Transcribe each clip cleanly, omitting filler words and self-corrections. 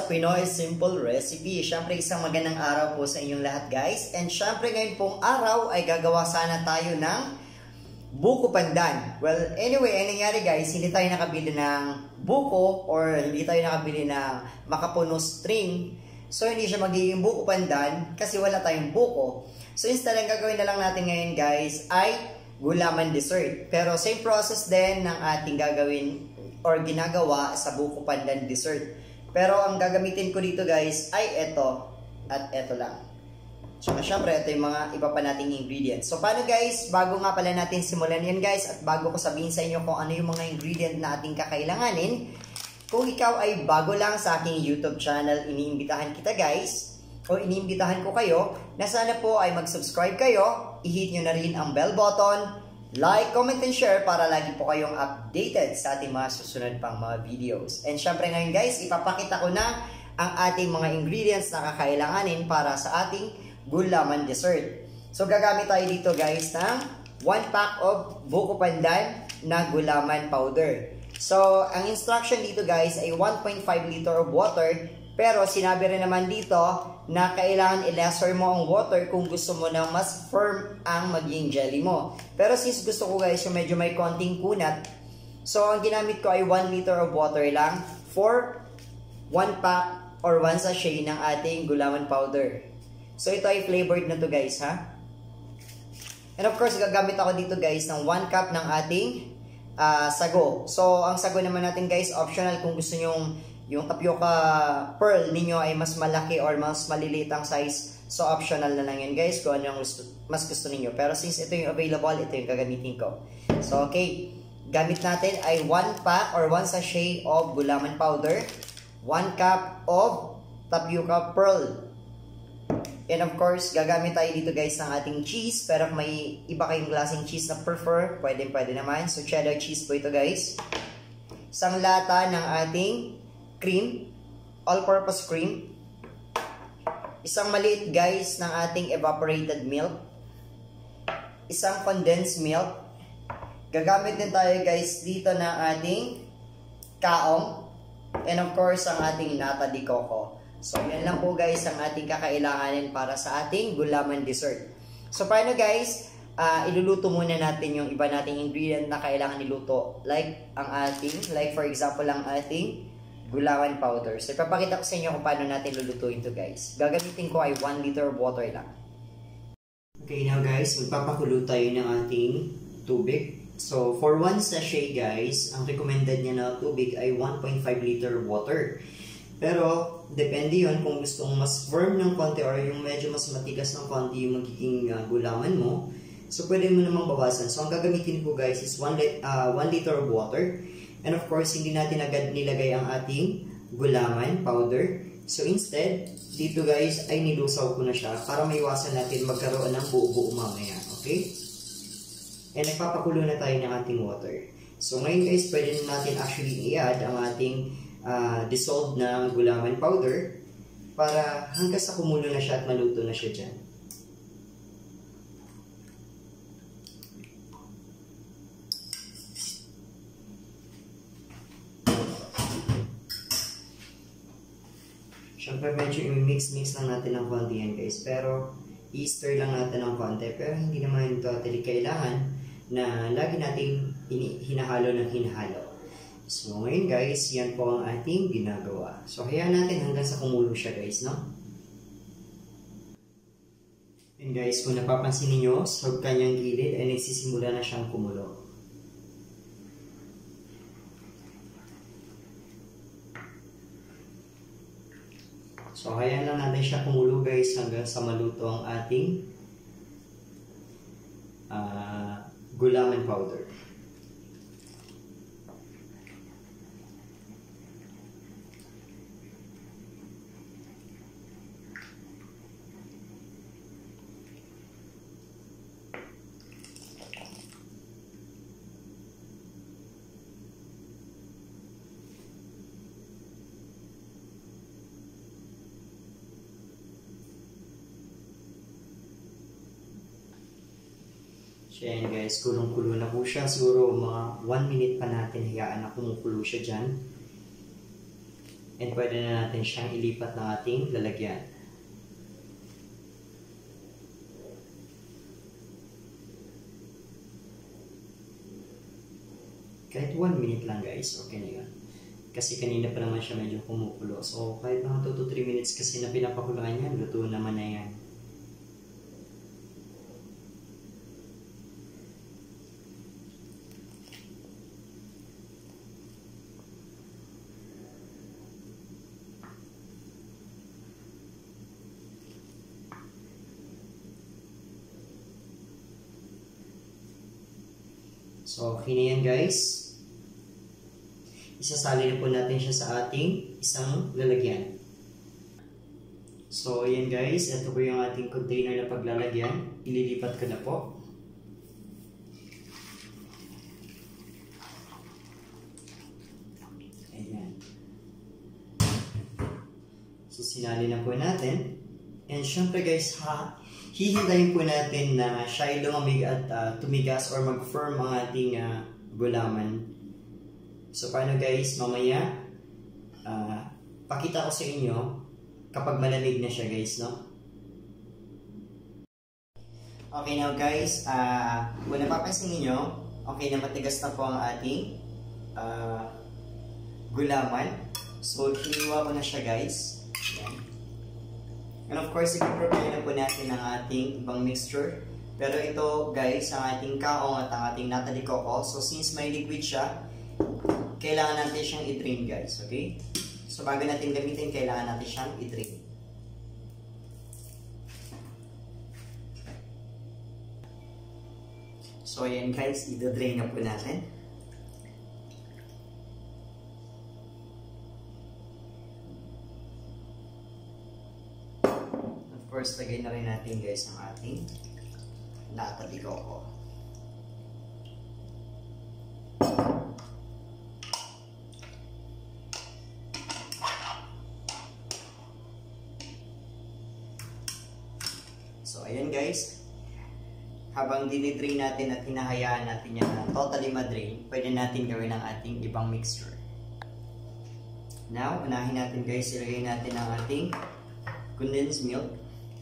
sa Pinoy Simple Recipe. Syempre isang magandang araw po sa inyong lahat guys. And syempre ngayon pong araw ay gagawa sana tayo ng buko pandan. Well, anyway, ang nangyari guys, hindi tayo nakabili ng buko or hindi tayo nakabili ng makapuno string. So hindi siya magiging buko pandan kasi wala tayong buko. So instead, ang gagawin na lang natin ngayon guys ay gulaman dessert. Pero same process din ng ating gagawin or ginagawa sa buko pandan dessert. Pero ang gagamitin ko dito guys ay ito at ito lang. So syempre ito yung mga iba pa nating ingredients. So paano guys, bago nga pala natin simulan yan guys at bago ko sabihin sa inyo kung ano yung mga ingredient na ating kakailanganin, kung ikaw ay bago lang sa aking YouTube channel, iniimbitahan kita guys o iniimbitahan ko kayo na sana po ay mag-subscribe kayo, i-hit nyo na rin ang bell button, like, comment, and share para lagi po kayong updated sa ating mga susunod pang mga videos. And syempre ngayon guys, ipapakita ko na ang ating mga ingredients na kakailanganin para sa ating gulaman dessert. So gagamit tayo dito guys ng 1 pack of buko pandan na gulaman powder. So ang instruction dito guys ay 1.5 liter of water. Pero sinabi rin naman dito na kailangan i-lesser mo ang water kung gusto mo na mas firm ang maging jelly mo. Pero since gusto ko guys yung medyo may konting kunat, so ang ginamit ko ay 1 liter of water lang for 1 pack or 1 sachet ng ating gulaman powder. So ito ay flavored na to guys ha. And of course gagamit ako dito guys ng 1 cup ng ating sago. So ang sago naman natin guys optional kung gusto nyo yung tapioca pearl ninyo ay mas malaki or mas maliliit ang size. So optional na lang yan guys kung ano yung mas gusto ninyo. Pero since ito yung available, ito yung gagamitin ko. So okay, gamit natin ay 1 pack or 1 sachet of gulaman powder, 1 cup of tapioca pearl. And of course, gagamit tayo dito guys ng ating cheese. Pero kung may iba kayong klaseng cheese na prefer, pwede naman. So cheddar cheese po ito guys. Isang lata ng ating cream, all-purpose cream. Isang maliit guys ng ating evaporated milk. Isang condensed milk. Gagamit din tayo guys dito ng ating kaong. And of course, ang ating nata de coco. So, yan lang po guys ang ating kakailanganin para sa ating gulaman dessert. So, paano guys? Iluluto muna natin yung iba nating ingredient na kailangan niluto. Like, for example, ang ating gulaman powder. So, ipapakita ko sa inyo kung paano natin lulutuin to guys. Gagamitin ko ay 1 liter of water lang. Okay, now guys, magpapakulo tayo ng ating tubig. So, for 1 sachet guys, ang recommended niya na tubig ay 1.5 liter water. Pero, depende yun kung gusto mong mas firm ng konti or yung medyo mas matigas ng konti yung magiging gulaman mo. So, pwede mo namang bawasan. So, ang gagamitin ko guys is 1 liter of water. And of course, hindi natin agad nilagay ang ating gulaman powder. So instead, dito guys ay nilusaw ko na siya para maiwasan natin magkaroon ng buo-buo mamaya. Okay? And nagpapakulo na tayo ng ating water. So ngayon guys, pwede natin actually i-add ang ating dissolved na gulaman powder para hanggang sa kumulo na siya at maluto na siya dyan. Siyempre medyo i-mix lang natin ng konti yan guys. Pero i-stir lang natin ng konti. Pero hindi naman totally kailangan na lagi natin hinahalo ng hinahalo. So ngayon guys, yan po ang ating ginagawa. So hayaan natin hanggang sa kumulo siya guys, no? And guys, kung napapansin niyo sa kanyang gilid ay nagsisimula na siyang kumulo. So, hayaan lang natin siya kumulo guys hanggang sa maluto ang ating gulaman powder. So yan guys, kulong-kulo na po siya. Siguro mga 1 minute pa natin hayaan na kumukulo siya dyan. And pwede na natin siyang ilipat ng ating lalagyan. Kahit 1 minute lang guys, okay na yun. Kasi kanina pa naman siya medyo kumukulo. So kahit mga 2 to 3 minutes kasi na pinapakuluan yan, luto naman na yan. So okay na yan guys. Isasali na po natin siya sa ating isang lalagyan. So, ayan guys. Ito po yung ating container na paglalagyan. Ililipat ko na po. Ayan. So, sinali na po natin. And syempre guys, hihintayin po natin na siya ay lumamig at tumigas or mag-firm ang ating gulaman. So, paano guys, mamaya, pakita ko sa inyo kapag malamig na siya guys, no? Okay now guys, kung napapansin niyo, okay na matigas na po ang ating gulaman. So, hiniwa ko na siya guys. Ayan. And of course, i-prepare na po natin ang ating ibang mixture. Pero ito guys, ang ating kaong at ang ating nata de coco. So, since may liquid siya, kailangan natin siyang i-drain guys, okay? So bago natin gamitin, kailangan natin siyang i-drain. So ayan guys, i-drain na po natin. Of course, lagay na rin natin guys ang ating nata de coco. So, ayan guys, habang dinidrain natin at hinahayaan natin yan na totally madrain, pwede natin gawin ang ating ibang mixture. Now, unahin natin guys, ilagay natin ang ating condensed milk.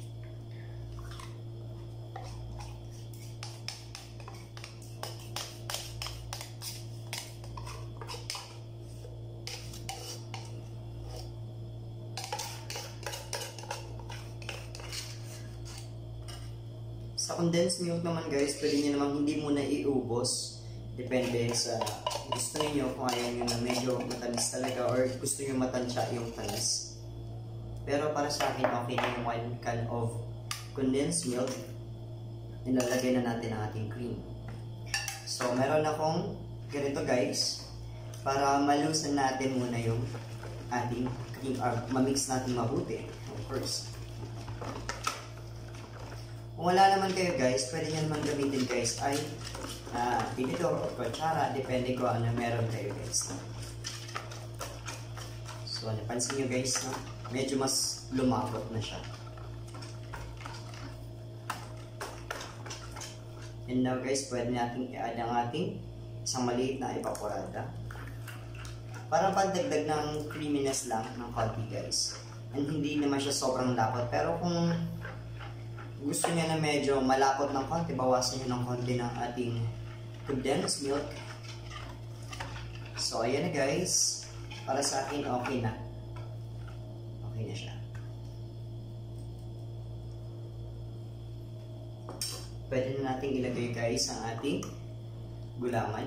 Sa condensed milk naman guys, pwede nyo naman hindi muna iubos. Depende sa gusto niyo kung ayaw nyo na medyo matamis talaga or gusto nyo matansya yung tamis. Pero para sa akin, okay na yung 1 can of condensed milk. Nilalagay na natin ang ating cream. So, meron akong ganito guys, para malusan natin muna yung ating cream, mamix natin mabuti, of course. Kung wala naman kayo guys, pwede nyo naman gamitin guys ay tinidor o kutsara, depende ko ano meron kayo guys. So napansin nyo guys, no? Medyo mas lumapot na siya. And now guys, pwede natin i-add ang ating isang maliit na evaporada. Para pandagdag ng creaminess lang ng konti guys. And hindi naman siya sobrang lapot, pero kung gusto niya na medyo malapot ng konti, bawasan niyo ng konti ng ating condensed milk. So, ayan na guys. Para sa akin, okay na. Okay na siya. Pwede na natin ilagay guys ang ating gulaman.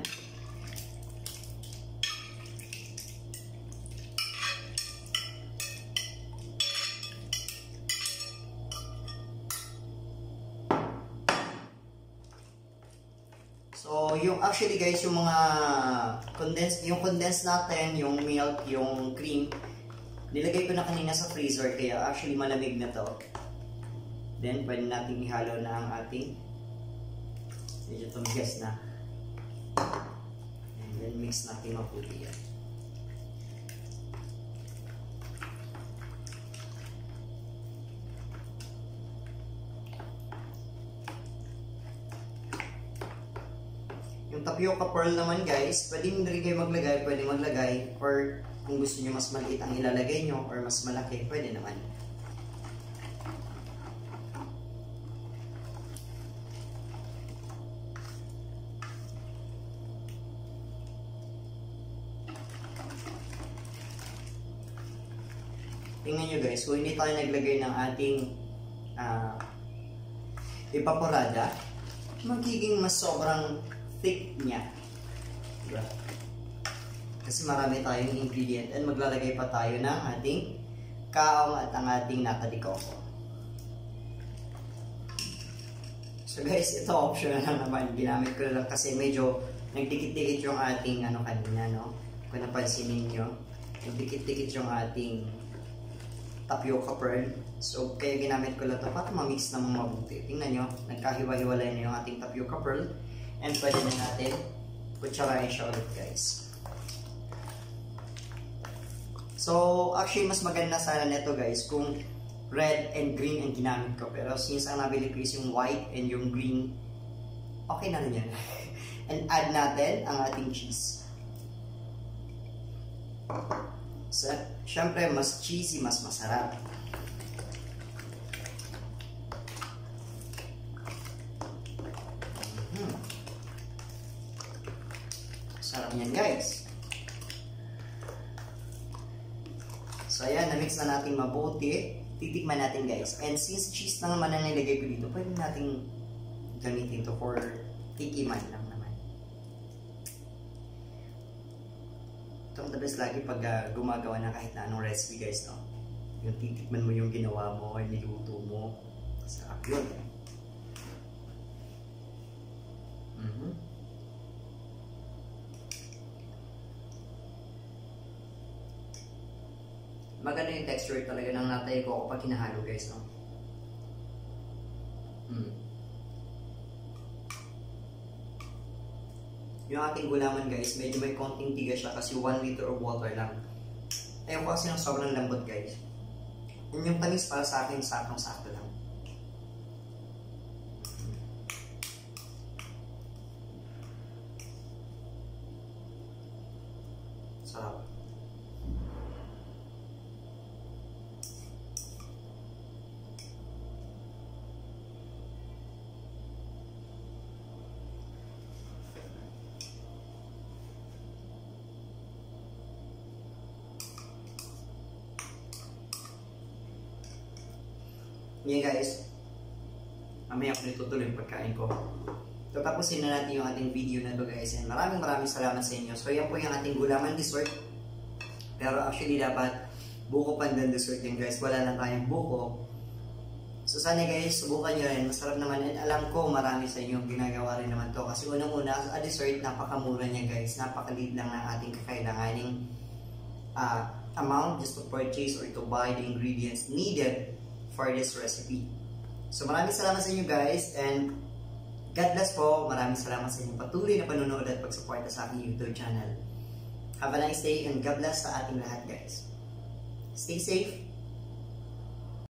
So, yung actually guys, yung mga condensed natin, yung milk, yung cream, nilagay ko na kanina sa freezer, kaya actually malamig na to. Then, pwede natin ihalo na ang ating, medyo tumigas na. And then, mix natin mabuti yan. Yung tapioca pearl naman guys, pwede rin kayo maglagay, pwede maglagay, or Kung gusto nyo mas maliit ang ilalagay nyo or mas malaki, pwede naman. Tingnan nyo guys, kung hindi tayo naglagay ng ating evaporada, magiging mas sobrang thick niya. Diba? Kasi marami tayong ingredient and maglalagay pa tayo ng ating kaong at ang ating nata de coco. So guys, ito optional lang naman. Ginamit ko lang kasi medyo nagdikit-dikit yung ating kanina, no? Kung napansinin nyo, nagdikit-dikit yung ating tapioca pearl. So, kaya ginamit ko lang ito para ma-mix na mabuti. Tingnan nyo, nagkahiwa-hiwalay na yung ating tapioca pearl. And pwede na natin kutsarain siya ulit guys. So, actually, mas maganda sana nito guys kung red and green ang ginamit ko. Pero since ang nabili ko is yung white and yung green, okay na rin yan. And add natin ang ating cheese. So, syempre, mas cheesy, mas masarap. Sarap niyan guys. So ayan, na-mix na natin mabuti. Titikman natin guys. And since cheese na naman ang nilagay ko dito, pwede natin gamitin to for tikiman lang naman. Ito ang the best lagi pag gumagawa na kahit na anong recipe guys, no? Yung titikman mo yung ginawa mo, yung niluto mo. Sarap yun. Maganda yung texture talaga ng nata de coco kapag hinahalo guys, no? Yung ating gulaman guys, medyo may konting tiga siya kasi 1 liter of water lang. Ayun ko kasi ng sobrang lambot guys. Yung tamis para sa akin, sakong-sakto lang. Sarap. Yeah guys, mamaya ako nitutuloy yung pagkain ko. So tapusin na natin yung ating video na to guys, and maraming salamat sa inyo. So yan po yung ating gulaman dessert. Pero actually dapat buko pandan dessert yun guys, wala lang tayong buko. So sana guys, subukan nyo rin, masarap naman, and alam ko marami sa inyo ginagawa rin naman to. Kasi unang-una, a dessert, napakamura niya guys, napakaliit lang ng ating kakailanganing amount just to purchase or to buy the ingredients needed for this recipe. So maraming salamat sa inyo guys, and God bless po. Maraming salamat sa inyong patuloy na panonood at pagsuporta sa aking YouTube channel. Have a nice day and God bless sa ating lahat guys. Stay safe.